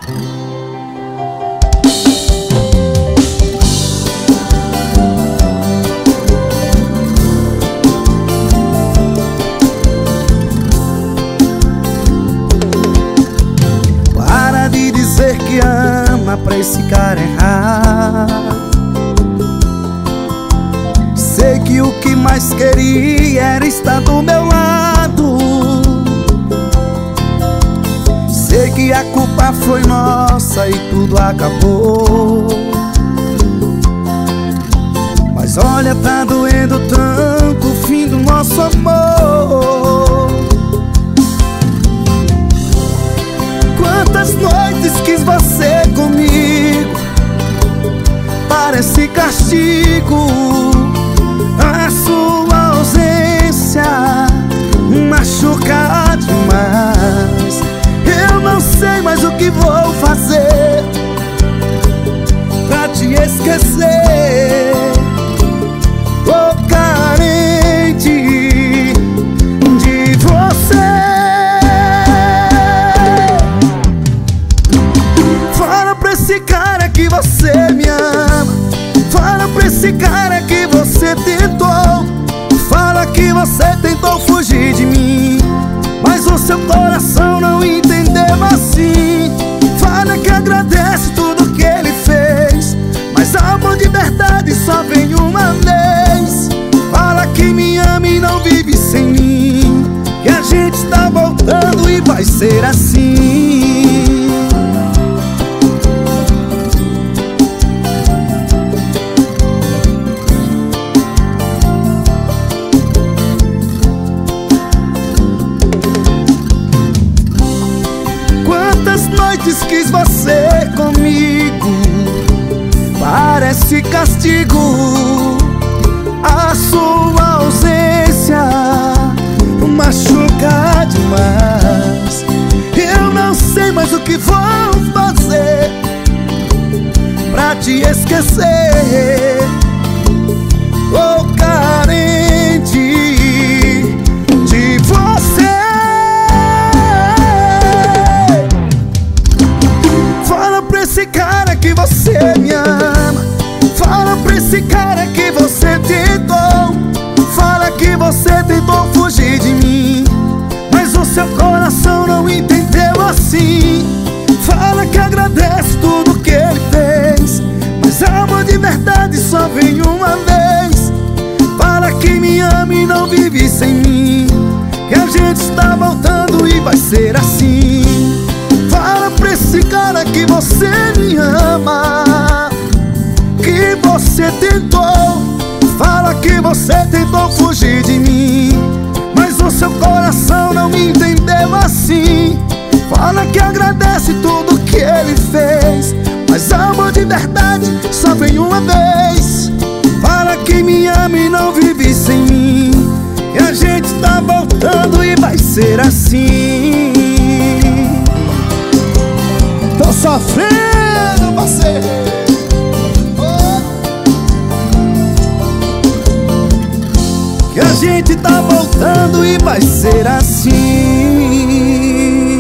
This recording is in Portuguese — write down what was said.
Para de dizer que ama pra esse cara errar. Sei que o que mais queria era estar do meu lado. Sei que a culpa foi nossa e tudo acabou. Mas olha, tá doendo tanto o fim do nosso amor. Quantas noites quis você comigo, parece castigo. A sua ausência machuca demais. Eu não sei mais o que vou fazer pra te esquecer. Tô carente de você. Fala pra esse cara que você me ama. Fala pra esse cara que você tentou. Fala que você tentou fugir de mim, mas o seu coração não entendeu assim. Fala que agradece tudo que ele fez, mas amor de verdade só vem uma vez. Fala que me ama e não vive sem mim, que a gente está voltando e vai ser assim. Quis você comigo, parece castigo. A sua ausência machuca demais. Eu não sei mais o que vou fazer pra te esquecer. Tô carente de você. Esse cara que você me ama. Fala pra esse cara que você tentou. Fala que você tentou fugir de mim, mas o seu coração não entendeu assim. Fala que agradece tudo que ele fez, mas amor de verdade só vem uma vez. Fala que me ama e não vive sem mim, que a gente está voltando e vai ser assim. Fala pra esse cara que você me ama, que você tentou. Fala que você tentou fugir de mim, mas o seu coração não me entendeu assim. Fala que agradece tudo que ele fez, mas amor de verdade só vem uma vez. Fala que me ama e não vive sem mim, que a gente tá voltando e vai ser assim. Tô sofrendo, parceiro. Que a gente tá voltando e vai ser assim.